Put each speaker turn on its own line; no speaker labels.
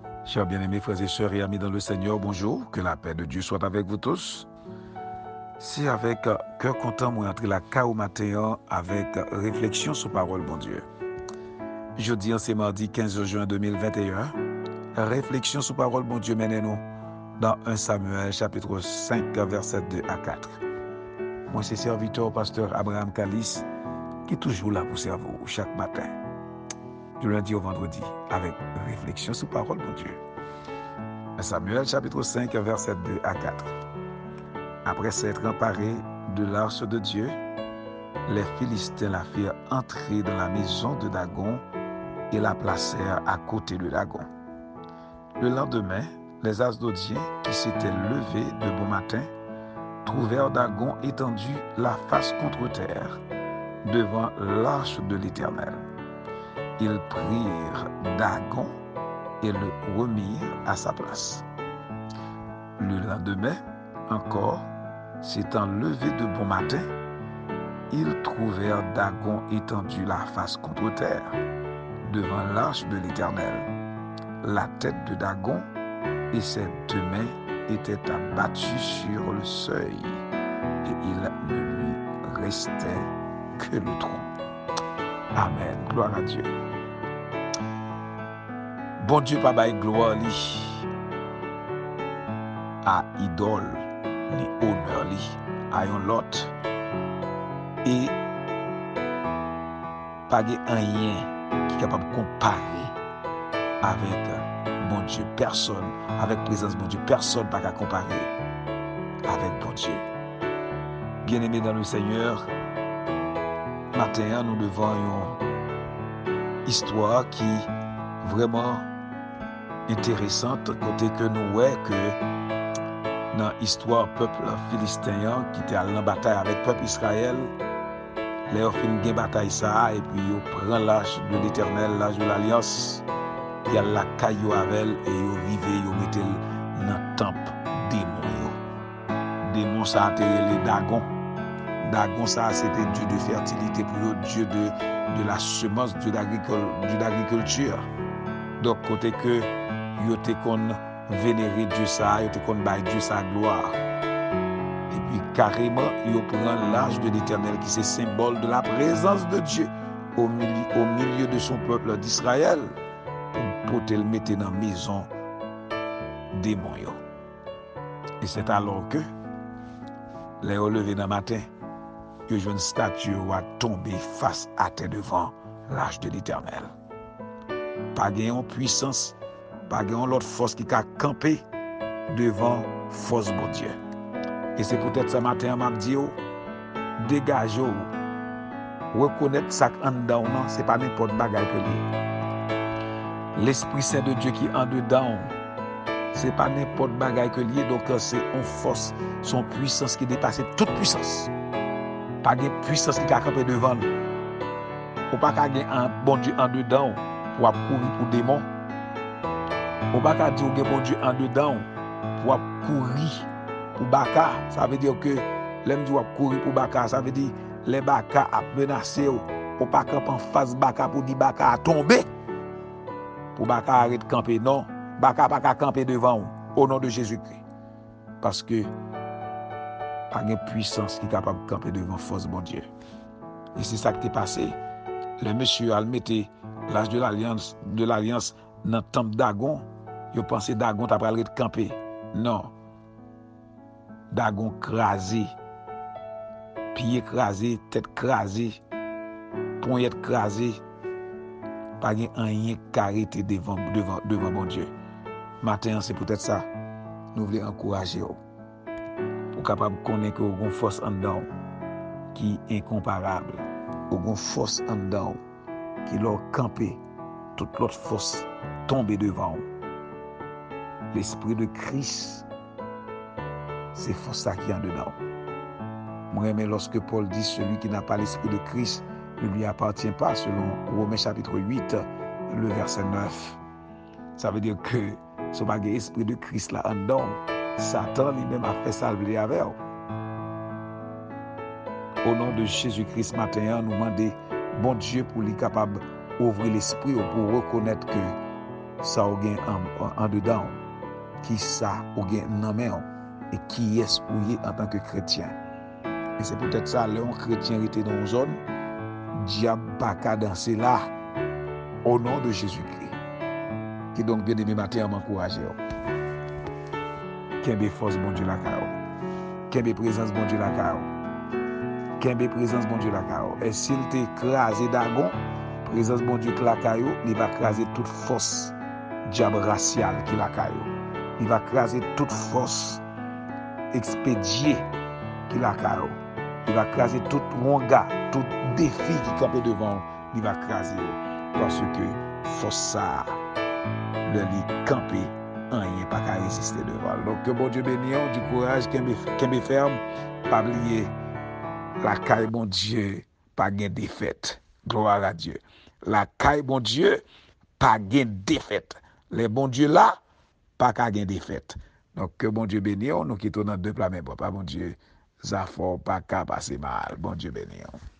Chers bien-aimés frères et sœurs et amis dans le Seigneur, bonjour, que la paix de Dieu soit avec vous tous. C'est avec cœur content, moi, entrer la cas au matin avec réflexion sur parole, bon Dieu. Jeudi, c'est mardi 15 juin 2021. Réflexion sur parole, bon Dieu, menez-nous dans 1 Samuel, chapitre 5, versets 2 à 4. Moi, c'est serviteur, pasteur Abraham Kalis, qui est toujours là pour servir chaque matin, du lundi au vendredi, avec réflexion sur parole, bon Dieu. 1 Samuel, chapitre 5, versets 2 à 4. Après s'être emparés de l'arche de Dieu, les Philistins la firent entrer dans la maison de Dagon et la placèrent à côté de Dagon. Le lendemain, les Asdodiens, qui s'étaient levés de bon matin, trouvèrent Dagon étendu la face contre terre, devant l'arche de l'Éternel. Ils prirent Dagon et le remirent à sa place. Le lendemain, encore, s'étant levés de bon matin, ils trouvèrent Dagon étendu la face contre terre, devant l'arche de l'Éternel. La tête de Dagon et ses deux mains étaient abattues sur le seuil, et il ne lui restait que le tronc. Amen. Gloire à Dieu. Bon Dieu, pas bail gloire li à idole, ni honneur li à yon lot. Et pas de rien qui est capable de comparer avec bon Dieu. Personne, avec présence bon Dieu, personne pas qu'à comparer avec bon Dieu. Bien-aimés dans le Seigneur, matin, nous devons une histoire qui vraiment intéressante, côté que nous voyons que dans l'histoire peuple philistin qui était allé en bataille avec peuple Israël, les ont fait une bataille ça, et puis ils prennent l'âge de l'Éternel, l'âge de l'Alliance, il y a la caillou avec elle, et ils vivent, ils mettent dans le temple démon. Démon ça a été les Dagon. Dagon ça c'était Dieu de fertilité pour eux, Dieu de la semence, Dieu d'agriculture. Donc côté que ils étaient qu'on vénérer Dieu ça, ils étaient qu'on bailler Dieu sa gloire. Et puis carrément, ils prennent l'âge de l'Éternel qui c'est symbole de la présence de Dieu au milieu de son peuple d'Israël pour te le mettre dans la maison démon. Et c'est alors que les levé dans le matin, que une statue va tomber face à terre devant l'âge de l'Éternel. Pas de puissance, pas de l'autre force qui a campé devant force bon Dieu. Et c'est peut-être ce matin, m'a dit, dégagez, reconnaître ça en dedans, c'est pas n'importe bagaille que lié. L'Esprit Saint de Dieu qui est en dedans, c'est pas n'importe bagaille que lié, donc c'est une force, son puissance qui dépasse toute puissance. Pas de puissance qui a campé devant nous. Ou pas qu'il y a un bon Dieu en dedans pour courir pour démon. Ou pas qu'il y a un bon Dieu en dedans pour courir pour Baka. Ça veut dire que l'homme doit courir pour Baka. Ça veut dire les Baka a menacé. Ou pas camper en face Baka pour dire Baka a tombé. Pour Baka arrête de camper. Non, Baka pas camper devant vous, au nom de Jésus-Christ. Parce que pas de puissance qui est capable de camper devant force bon Dieu. Et c'est ça qui est passé. Le monsieur a mis l'âge de l'alliance dans le temple Dagon. Il pensait Dagon t'a pas arrêté de camper. Non. Dagon crasé, pied crasé, tête crasée, poignette crasée, pas rien carité devant mon Dieu. Matin, c'est peut-être ça. Nous voulons encourager pour capable de connaître qu'il y a une force en dedans qui est incomparable. Il y a une force en dedans qui leur campé, toute l'autre force tombée devant. L'esprit de Christ, c'est force ça qui est en dedans. Moi, mais lorsque Paul dit celui qui n'a pas l'esprit de Christ ne lui appartient pas, selon Romains chapitre 8, le verset 9. Ça veut dire que ce pas l'esprit de Christ là en dedans, Satan lui-même a fait salver avec. Au nom de Jésus-Christ matin, nous demandons bon Dieu pour lui capable d'ouvrir l'esprit pour reconnaître que ça ou gen en dedans, qui ça ou gen nan men, et qui est ou y en tant que chrétien. Et c'est peut-être ça, le chrétien était dans une zone, diable pas qu'à danser là, au nom de Jésus-Christ. Qui donc bien aimé matin m'encourager. Kembe force bon Dieu la cao. Kembe présence bon Dieu la cao. Kembe présence bon Dieu la cao. Et s'il t'écrasé d'agon, présence bon Dieu la cao, il va écraser toute force diable raciale qui la cao. Il va écraser toute force expédiée qui la cao. Il va écraser tout ronga, tout défi qui campe devant, il va écraser. Parce que force ça, le lit camper, rien pas qu'à résister devant. Donc que bon Dieu bénisse, du courage, qu'elle ferme, pas oublier la caille bon Dieu, pas gain défaite. Gloire à Dieu. La caille bon Dieu, pas gain défaite. Les bons Dieu là, pas qu'à gain défaite. Donc que bon Dieu bénisse, nous quittons dans deux plats, mais pas bon Dieu, ça faut pas qu'à passer mal. Bon Dieu bénisse.